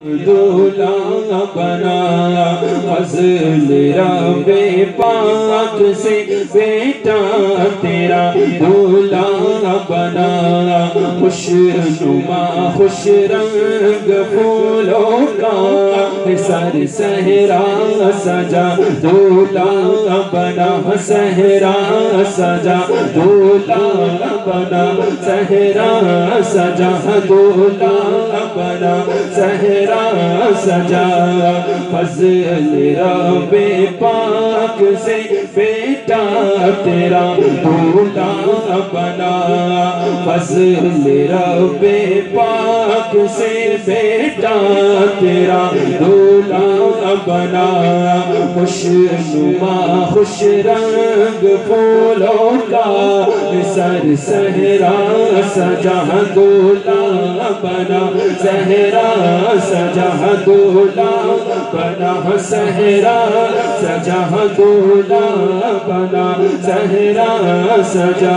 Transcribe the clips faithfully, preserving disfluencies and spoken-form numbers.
دولہا بنایا فضل رب پاک سے بیٹا تیرا دولہا بنایا خوش نما خوش رنگ پھولوں کا سر صحرا سجا دولہا بنا صحرا سجا دولہا بنا صحرا سجا دولہا بنا صحرا سجا فضل رب پاک سے بیٹا تیرا دولہا بنا فضل رب پاک سے بیٹا تیرا دولہا بنا خوش نما خوش رنگ پھولوں کا سر صحرا سجا دولہا بنا صحرا سجا دولہا بنا صحرا سجا دولہا بنا صحرا سجا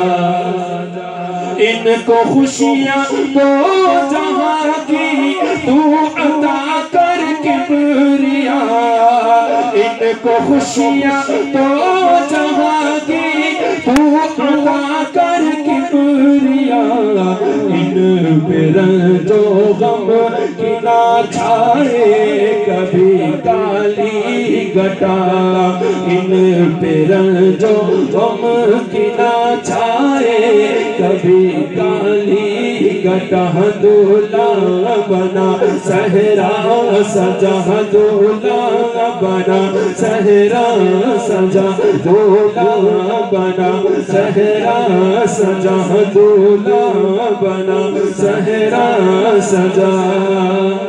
ان کو خوشیاں دو جہاں کی تو عطا کر کبریا ان کو خوشیاں دو جہاں کی تو عطا کر کبریا ان پہ رنج و غم کی نہ چھائے کبھی کالی گھٹا ان پہ رنج و غم کی نہ چھائے کبھی کالی گھٹا دولہا بنا صحرا سجا دولہا بنا صحرا سجا دولہا بنا صحرا سجا دولہا بنا صحرا سجا